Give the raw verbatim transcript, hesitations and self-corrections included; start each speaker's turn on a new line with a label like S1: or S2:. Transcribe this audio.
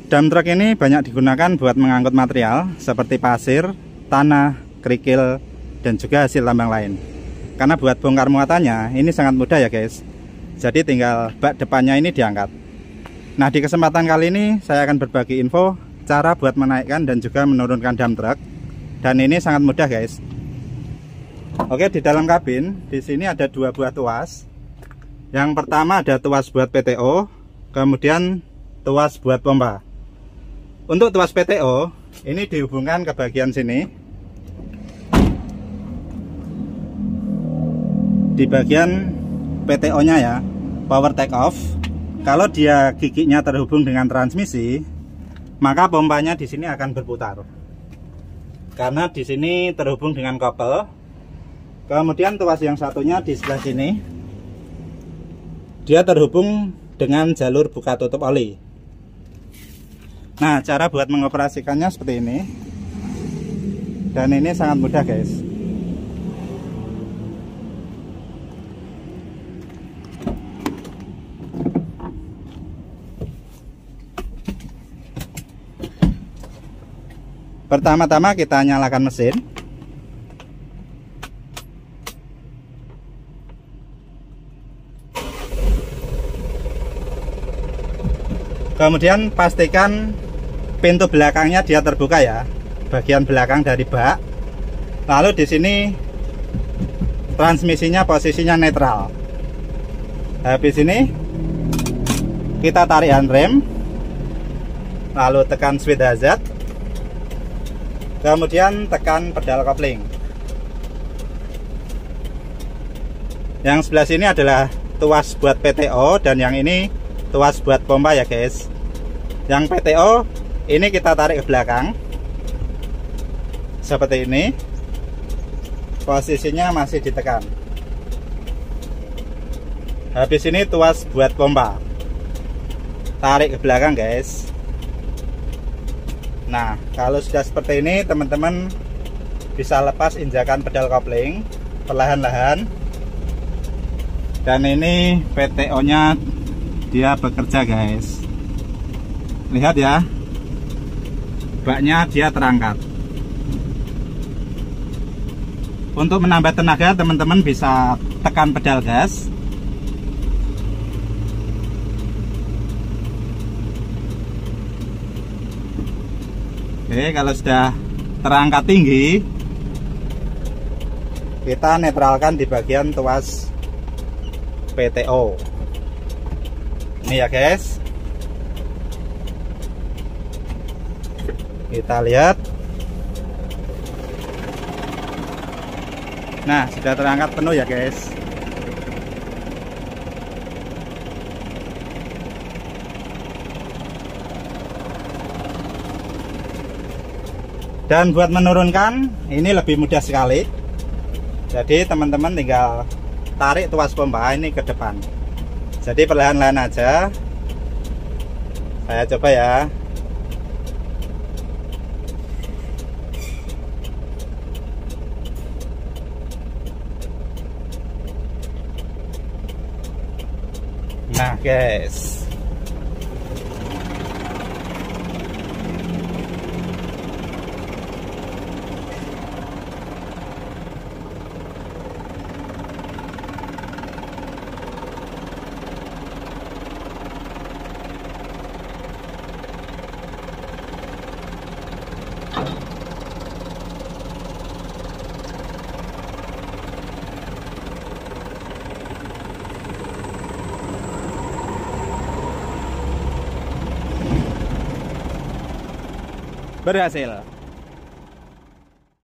S1: Dump truck ini banyak digunakan buat mengangkut material seperti pasir, tanah, kerikil, dan juga hasil tambang lain. Karena buat bongkar muatannya ini sangat mudah ya guys. Jadi tinggal bak depannya ini diangkat. Nah, di kesempatan kali ini saya akan berbagi info cara buat menaikkan dan juga menurunkan dump truck. Dan ini sangat mudah guys. Oke, di dalam kabin di sini ada dua buah tuas. Yang pertama ada tuas buat P T O, kemudian tuas buat pompa. Untuk tuas P T O ini dihubungkan ke bagian sini, di bagian P T O nya ya, power take off. Kalau dia giginya terhubung dengan transmisi, maka pompanya di sini akan berputar karena di sini terhubung dengan kopel. Kemudian tuas yang satunya di sebelah sini, dia terhubung dengan jalur buka tutup oli. Nah, cara buat mengoperasikannya seperti ini. Dan ini sangat mudah guys. Pertama-tama kita nyalakan mesin. Kemudian pastikan pintu belakangnya dia terbuka ya, bagian belakang dari bak. Lalu di sini transmisinya posisinya netral. Habis ini kita tarik handrem, lalu tekan switch hazard, kemudian tekan pedal kopling. Yang sebelah sini adalah tuas buat P T O dan yang ini tuas buat pompa ya guys. Yang P T O ini kita tarik ke belakang seperti ini, posisinya masih ditekan. Habis ini tuas buat pompa, tarik ke belakang guys. Nah, kalau sudah seperti ini teman-teman bisa lepas injakan pedal kopling perlahan-lahan. Dan ini P T O nya dia bekerja guys. Lihat ya, baknya dia terangkat. Untuk menambah tenaga teman-teman bisa tekan pedal gas. Oke, kalau sudah terangkat tinggi, kita netralkan di bagian tuas P T O. Ini ya guys, kita lihat. Nah, sudah terangkat penuh ya guys. Dan buat menurunkan ini lebih mudah sekali. Jadi teman-teman tinggal tarik tuas pompa ini ke depan. Jadi perlahan-lahan aja. Saya coba ya. Nah guys, berhasil.